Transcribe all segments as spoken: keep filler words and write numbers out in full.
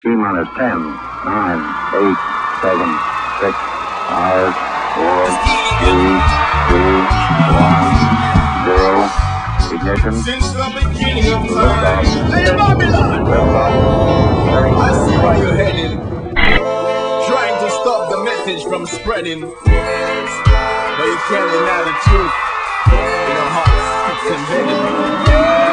T-minus ten, nine, eight, seven, six, five, four, three, two, one, zero. Ignition. Since the beginning of time. Hey, Babylon! I see where you're headed. Trying to stop the message from spreading. But you can't deny the truth. In our hearts, it's embedded.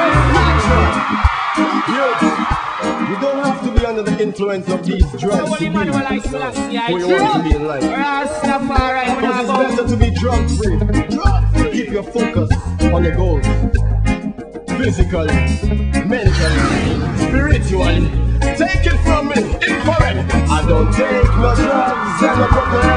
You don't have to be under the influence of these drugs to be who you want to be in life. Because it's better to be drug free. Keep your focus on your goals. Physically, mentally, spiritually. Take it from me, infrared. I don't take no drugs and no